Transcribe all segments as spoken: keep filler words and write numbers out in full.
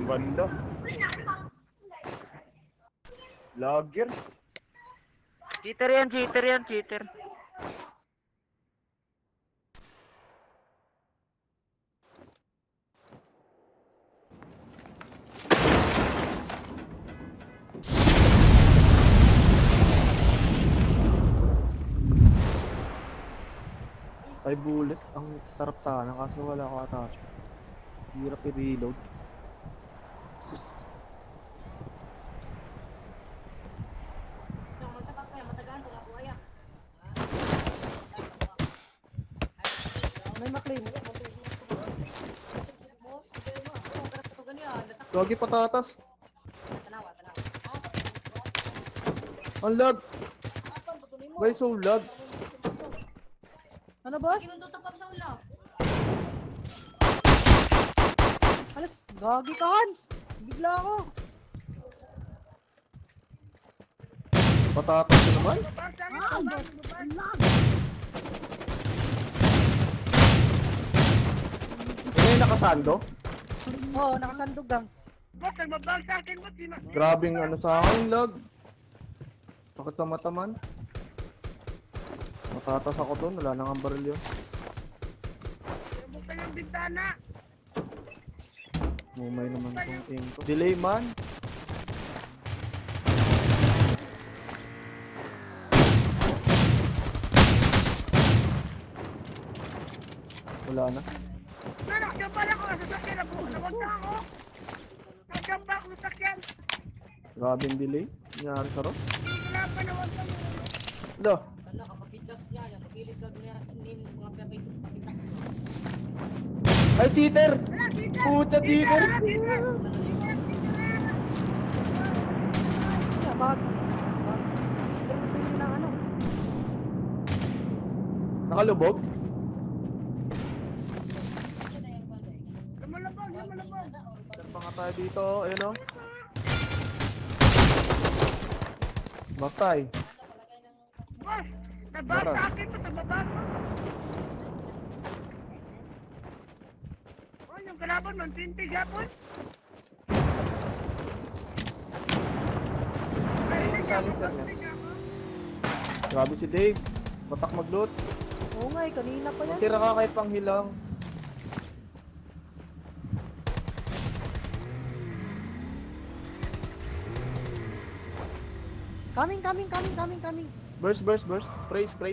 banda. Logger. Cheater yan, cheater yan, cheater. Ay bullet, ang sarap sana kaso wala ko attachment. Hirap i-reload. May maklaim. Gagi patatas. Ang lag. Why so lag? Ano boss? Alas, gagi ka Hans. Bigla ako. Patatas na naman? Ah, boss. Ano yung nakasando? Oo, nakasandog lang. Grabing ano sa akin, lag. Sakit sa mata man. Matatas ako dun, wala nang ang baril yun. Buksan yung bintana. Mumay naman kong aim ko. Delay man. Wala na. Nakakabal ako sa sakyan ako. Nawagta ako. Nakakabal ako sa sakyan. Grabing delay. Nangyari sa rock. Wala pa nawagta mo. Lo. Ay, cheater! Puta, cheater! Kaya bag. Bag. Tingin ng ano. Nakalubog? Lumalabog, lumalabog. Saan pa nga tayo dito? Ayun o. Baktay. Boss, nabas sa akin to, nababas. Oh, yung kalaban, mantintig hapon. Silencer niya. Grabe si Dave. Batak mag-loot. Oo nga eh, kanina pa yan. Tira ka kahit panghilang. Coming, coming, coming, coming, coming. Burst, burst, burst. Spray, spray.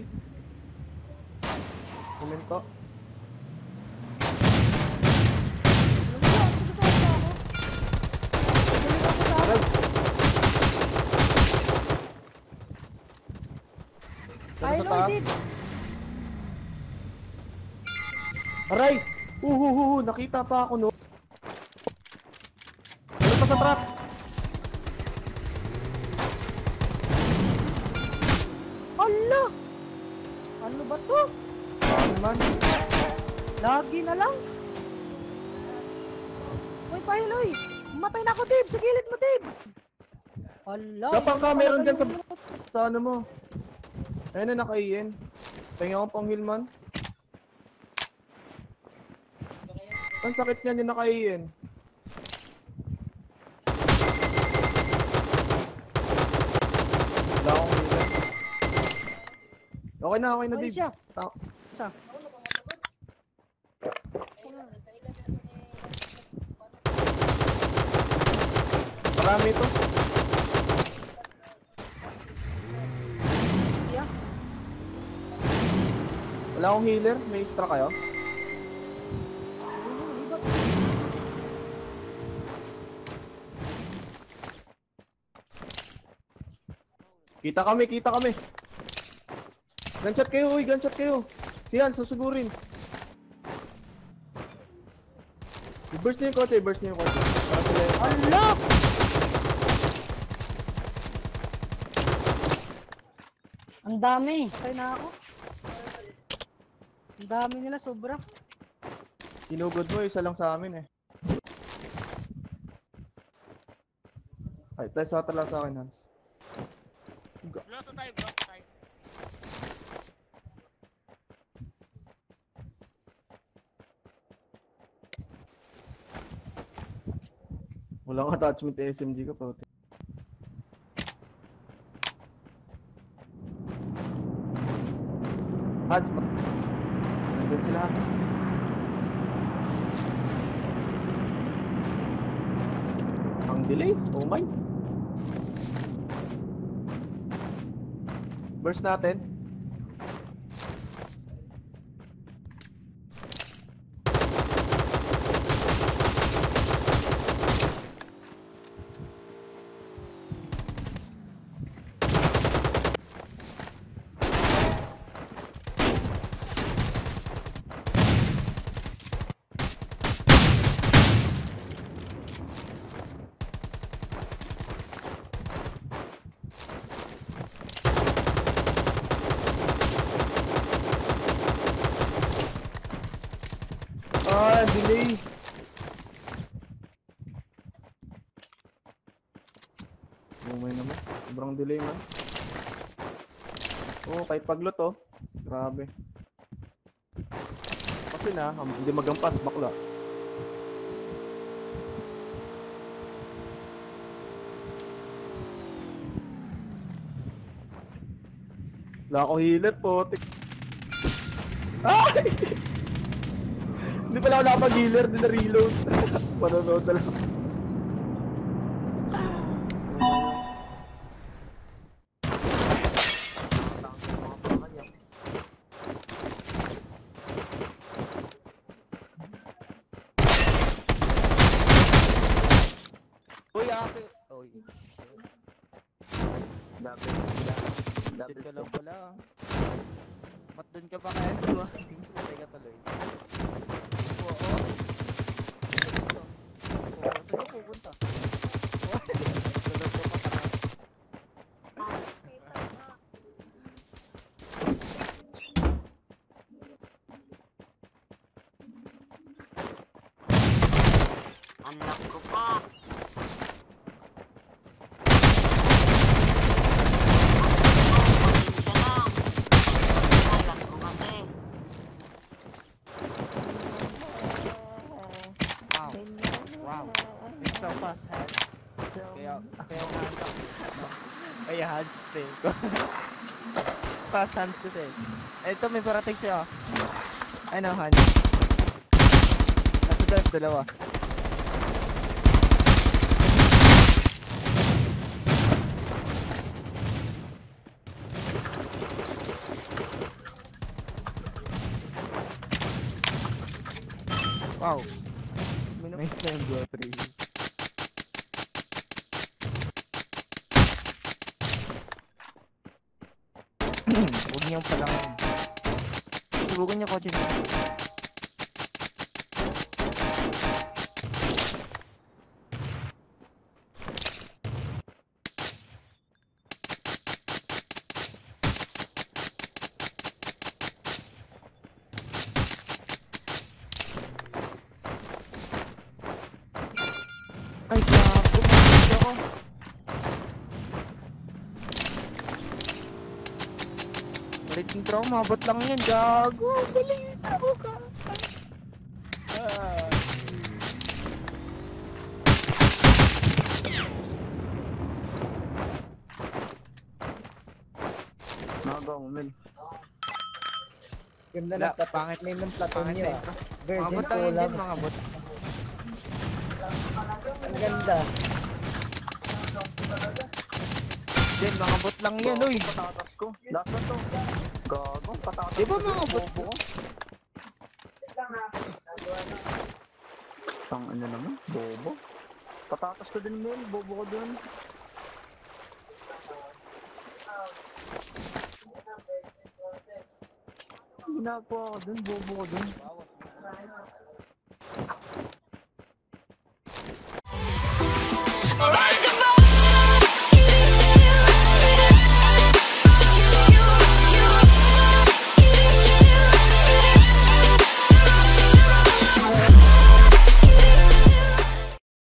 Kumento. Aray! I loaded. Aray! Uhuhuhu! Nakita pa ako no. Ano pa sa trap? Hala! Ano ba to? Ano man? Lagi na lang. Uy, pahiloy. Matay na ako, Dave. Sa gilid mo, Dave. Hala. Dapat ka ano meron talaga dyan sa, yung- sa ano mo. Ayun na naka-i-en. Tingnan ko pang heal man. Ang sakit niyan yung naka-i-en. Wala akong healer. Okay na, okay na, Ay, Dave. siya. Ta- Sa? Marami ito. Yeah. Wala akong healer. May extra kayo? Kita kami, kita kami. Gunshot kayo, uy, gunshot kayo. Si Hanz, susugurin. I-burst niyo yung kotse, i-burst niyo yung kotse. Para sila yung... Hala! Ang dami. Patay na ako. Ang dami nila, sobra. Tinugod mo, isa lang sa amin eh. Ay, tayo sa lang sa akin, Hanz. Blow sa tayo, blow sa tayo. Walang attachment S M G ka pa. Hanz, pa. Nandun sila. Ang delay? Oh my. Burst natin. Ah, delay. Umay naman. Sobrang delay man. Oh, kay paglot oh. Grabe. Kasi na, um, hindi magampas bakla. Wala ako healer po. Ay! Hindi pala ako nakapag-healer, di na-reload. Panonood na lang. Uy, akit! Uy, Double, shit ka lang pala. Mat dun ka pa kaya diba? Patay ka tuloy. Oo. Oo, saan ka pupunta? Tulog ka pa ka. Anak ko pa. Wow. It's so fast, Hanz. Kaya, kaya Hanz ako. Kaya Hanz, te. Fast Hanz kasi. Ito, may parating siya. Ano, Hanz? Nasa dance, dalawa. Wow. Nice time, bro. three. Huwag niyang palang. Subukan niya kotse niya. Ay, gago. Mabot ako. Rating throw, mabot lang yan. Gago. Galing ako ka. Ah. Nagaw, Mel. Ganda Wala, ng pangit. name ng platon Pangit niyo eh. ah. Mga Virgin bot lang yun kulang. din, mga bot. Ang ganda. Din, mga bot lang yan, uy. Patatas ko. Last na to. Gago, patatas Di ba ko. mga bot? Bobo ko. Tang ano naman, bobo. Patatas ko din, Mel. Bobo ko dun. Ginagawa ko dun, bobo ko dun.